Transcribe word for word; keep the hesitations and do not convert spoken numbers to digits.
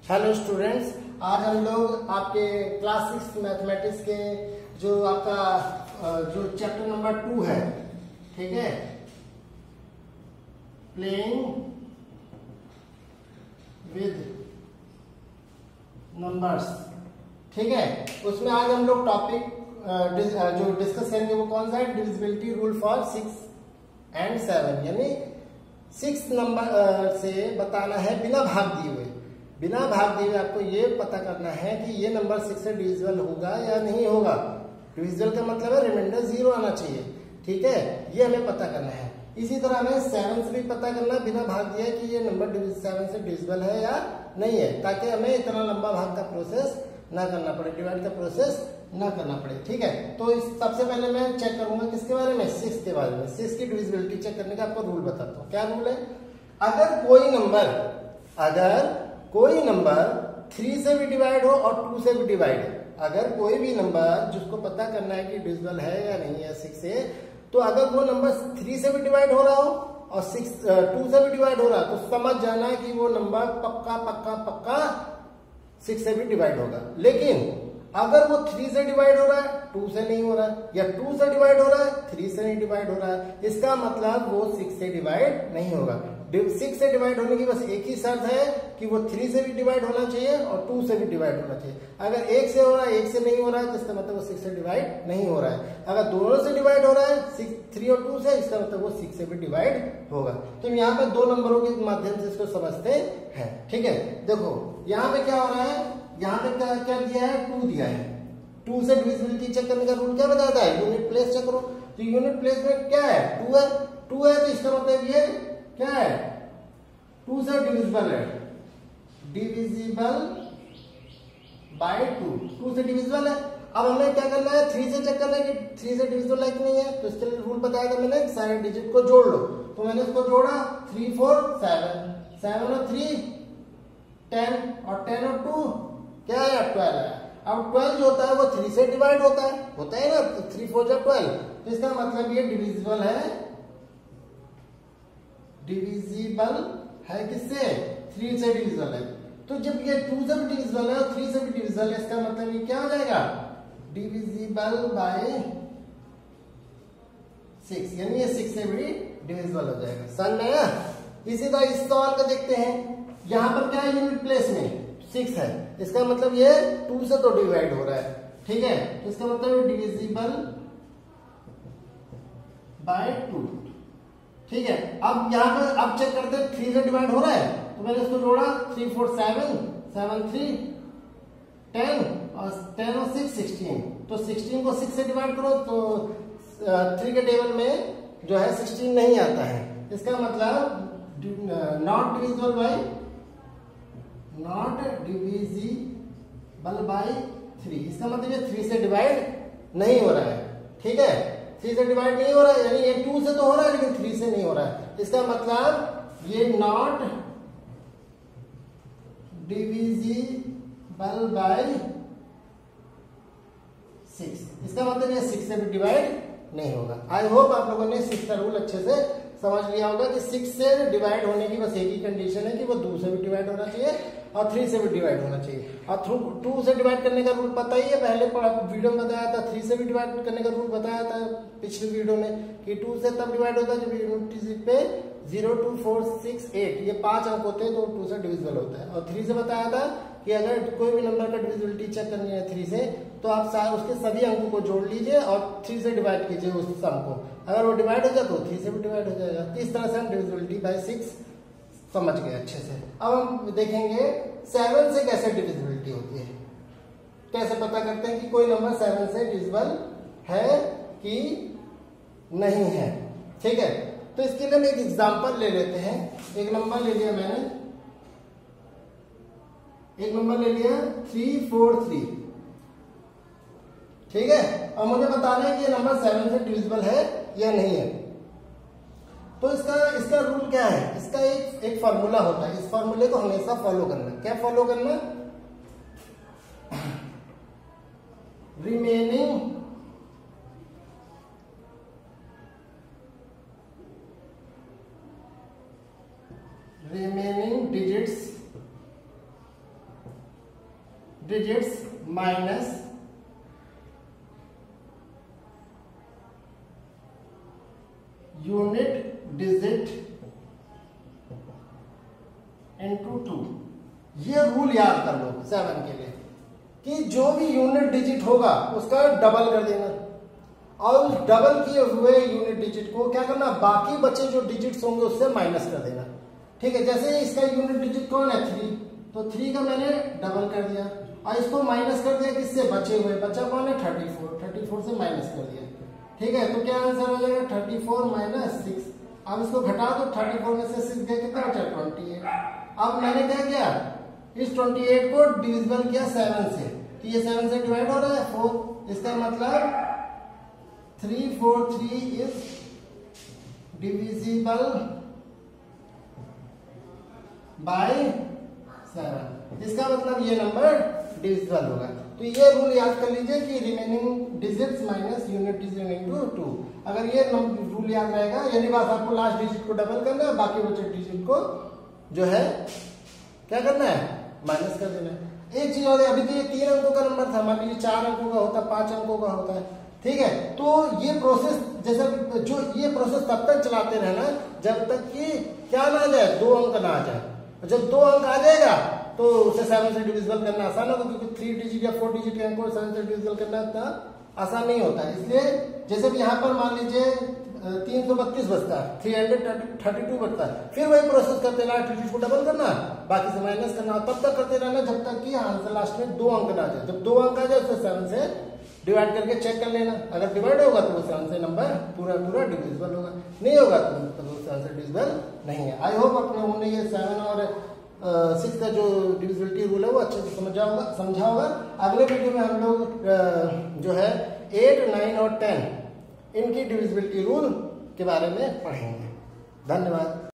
Hello students, आज हम लोग आपके क्लास सिक्स मैथमेटिक्स के जो आपका जो चैप्टर नंबर टू है, ठीक है, प्लेइंग विद नंबर्स, ठीक है, उसमें आज हम लोग टॉपिक जो डिस्कस करेंगे वो कौन सा है? Divisibility rule for six and seven, यानी सिक्स नंबर से बताना है बिना भाग दिए हुए। बिना भाग दिए हुए आपको ये पता करना है कि ये नंबर सिक्स से डिविजिबल होगा या नहीं होगा। डिविजिबल का मतलब है रिमाइंडर जीरो आना चाहिए, ठीक है, ये हमें पता करना है। इसी तरह हमें सेवन से भी पता करना बिना भाग दिया कि ये नंबर सेवन से डिविजिबल है या नहीं है, ताकि हमें इतना लंबा भाग का प्रोसेस ना करना पड़े, डिवाइड का प्रोसेस ना करना पड़े, ठीक है। तो इस सबसे पहले मैं चेक करूंगा किसके बारे में? सिक्स के बारे में। सिक्स की डिविजिबिलिटी चेक करने का आपको रूल बताता हूँ। क्या रूल है? अगर कोई नंबर अगर कोई नंबर थ्री से भी डिवाइड हो और टू से भी डिवाइड हो, अगर कोई भी नंबर जिसको पता करना है कि डिविजिबल है या नहीं है सिक्स से, तो अगर वो नंबर थ्री से भी डिवाइड हो रहा हो और सिक्स टू से भी डिवाइड हो रहा है, तो समझ जाना है कि वो नंबर पक्का पक्का पक्का सिक्स से भी डिवाइड होगा। लेकिन अगर वो थ्री से डिवाइड हो रहा है, टू से नहीं हो रहा है, या टू से डिवाइड हो रहा है, थ्री से नहीं डिवाइड हो रहा है, इसका मतलब वो सिक्स से डिवाइड नहीं होगा। सिक्स से डिवाइड होने की बस एक ही शर्त है कि वो थ्री से भी डिवाइड होना चाहिए और टू से भी डिवाइड होना चाहिए। अगर एक से हो रहा है, एक से नहीं हो रहा है, तो इसका मतलब वो सिक्स से डिवाइड नहीं हो रहा है। अगर दोनों से डिवाइड हो रहा है, सिक्स थ्री और टू से, इसका मतलब वो सिक्स से भी डिवाइड होगा। तो हम यहाँ पे दो नंबरों के माध्यम से इसको समझते हैं, ठीक है। देखो यहाँ पे क्या हो रहा है, यहाँ पे क्या क्या दिया है? टू दिया है। टू से डिविजिबिलिटी चेक करने का रूल क्या बताता है? यूनिट प्लेस चेक करो। तो यूनिट प्लेस में क्या है? टू है। टू है तो इसका मतलब ये क्या है? टू से डिविजिबल है, डिविजिबल बाय टू, टू से डिविजिबल है। अब हमें क्या करना है? थ्री से चेक करना है कि थ्री से डिविजिबल है कि नहीं है। तो इसके लिए रूल बताया था मैंने, सारे डिजिट को जोड़ लो। तो मैंने इसको जोड़ा, थ्री फोर सेवन, सेवन और थ्री टेन, और टेन और टू क्या है? ट्वेल्व है। अब ट्वेल्व जो होता है वो थ्री से डिवाइड होता है होता है ना, थ्री फोर जा ट्वेल्व। तो इसका मतलब ये डिविजिबल है, डिविजिबल है किससे? थ्री से डिविजिबल है। तो जब ये टू से भी डिविजिबल है और थ्री से भी डिविजिबल है, इसका मतलब ये क्या हो जाएगा? डिविजिबल बाय सिक्स, यानी ये सिक्स से भी डिविजिबल हो जाएगा। समझ में आया? इसी तरह इस सवाल को देखते हैं। यहां पर क्या है? यूनिट प्लेस में सिक्स है, इसका मतलब ये टू से तो डिवाइड हो रहा है, ठीक है। तो इसका मतलब डिविजिबल बाय टू, ठीक है। अब यहाँ पे अब चेक करते हैं, थ्री से डिवाइड हो रहा है, तो मैंने इसको जोड़ा, three four seven, seven three ten, और टेन और सिक्स सिक्सटीन। तो सिक्सटीन को सिक्स से डिवाइड करो तो थ्री के टेबल में जो है सिक्सटीन नहीं आता है। इसका मतलब not divisible by not divisible by three, इसका मतलब ये थ्री से डिवाइड नहीं हो रहा है, ठीक है। थ्री से डिवाइड नहीं हो रहा है, यानी ये टू से तो हो रहा है लेकिन थ्री से नहीं हो रहा है। इसका मतलब ये नॉट डिविजिबल बाय सिक्स, इसका मतलब ये सिक्स से भी डिवाइड नहीं होगा। आई होप आप लोगों ने सिक्स का रूल अच्छे से समझ लिया होगा कि सिक्स से डिवाइड होने की बस एक ही कंडीशन है कि वो टू से भी डिवाइड होना चाहिए और थ्री से भी डिवाइड होना चाहिए। और थ्रू टू से डिवाइड करने का रूल पता ही है, पहले वीडियो में बताया था। थ्री से भी डिवाइड करने का रूल बताया था पिछली वीडियो में कि टू से तब डिवाइड होता है जब यूनिट पे zero two four six eight ये पांच अंक होते हैं तो टू से डिविजिबल होता है। और थ्री से बताया था कि अगर कोई भी नंबर का डिविजिबिलिटी चेक करनी है थ्री से, तो आप उसके सभी अंकों को जोड़ लीजिए और थ्री से डिवाइड कीजिए उस सम को। अगर वो डिवाइड हो जाए तो थ्री से भी डिवाइड हो जाएगा। इस तरह से हम डिविजिबिलिटी बाय सिक्स समझ गए अच्छे से। अब हम देखेंगे सेवन से कैसे डिविजिबिलिटी होती है, कैसे पता करते हैं कि कोई नंबर सेवन से डिविजिबल है कि नहीं है, ठीक है। तो इसके लिए हम एक एग्जांपल ले लेते हैं। एक नंबर ले लिया मैंने, एक नंबर ले लिया थ्री फोर थ्री, ठीक है। और मुझे बताना है कि ये नंबर सेवन से डिविजिबल है या नहीं है। तो इसका इसका रूल क्या है? इसका एक एक फॉर्मूला होता है, इस फॉर्मूले को हमेशा फॉलो करना। क्या फॉलो करना? Remaining remaining digits digits minus unit digit into two. ये रूल याद कर लो सेवन के लिए कि जो भी यूनिट डिजिट होगा उसका डबल कर देना, और उस डबल किए हुए यूनिट डिजिट को क्या करना, बाकी बचे जो डिजिट्स होंगे उससे माइनस कर देना। ठीक है, जैसे इसका यूनिट डिजिट कौन है, थ्री, तो थ्री का मैंने डबल कर दिया और इसको माइनस कर दिया किससे, बचे हुए, बचा कौन है, थर्टी फोर, थर्टी फोर से माइनस कर दिया। ठीक है, तो क्या आंसर हो जाएगा, थर्टी फोर माइनस सिक्स। अब इसको घटा दो, थर्टी फोर में से सिक्स गया कितना बचा, ट्वेंटी एट। अब मैंने क्या किया, इस ट्वेंटी एट को डिविजिबल किया सेवन से, कि ये सेवन से डिवाइड हो रहा है फोर, इसका मतलब three four three is divisible by seven. इसका मतलब ये नंबर डिविजिबल होगा। तो ये रूल याद कर लीजिए कि remaining digits minus unit digit into two. अगर ये रूल याद रहेगा, यानी बात आपको लास्ट डिजिट को डबल करना है, बाकी बचे डिजिट को जो है क्या करना है, माइनस कर देना है। एक चीज और है, अभी तो ये तीन अंकों का नंबर था, मान लीजिए चार अंकों का होता, पांच अंकों का होता है। ठीक है, तो ये प्रोसेस जैसे जो ये प्रोसेस तब तक चलाते रहना जब तक कि क्या ना आ जाए, दो अंक ना आ जाए। जब दो अंक आ जाएगा तो उसे सेवन से डिविजिबल करना आसान होगा, क्योंकि थ्री डिजिट या फोर डिजिट के अंक को सेवन से डिविजिबल करना इतना आसान नहीं होता है। इसलिए जैसे भी यहाँ पर मान लीजिए तीन सौ बत्तीस बचता है, थ्री हंड्रेड थर्टी टू बचता है, फिर वही प्रोसेस करते रहना, डिजिट को डबल करना, बाकी से माइनस करना, तब तक करते रहना जब तक कि आंसर लास्ट में दो अंक ना आ जाए। जब दो अंक आ जाए उसे सेवन से डिवाइड करके चेक कर लेना, अगर डिवाइड होगा तो वो सेवन से नंबर पूरा पूरा डिविजिबल होगा, नहीं होगा तो वो सेवन से डिविजिबल नहीं है। आई होप अपने हमने ये सेवन और सिक्स का जो डिविजिबिलिटी रूल है वो अच्छे से समझा होगा समझा होगा अगले वीडियो में हम लोग जो है एट नाइन और टेन इनकी डिविजिबिलिटी रूल के बारे में पढ़ेंगे। धन्यवाद।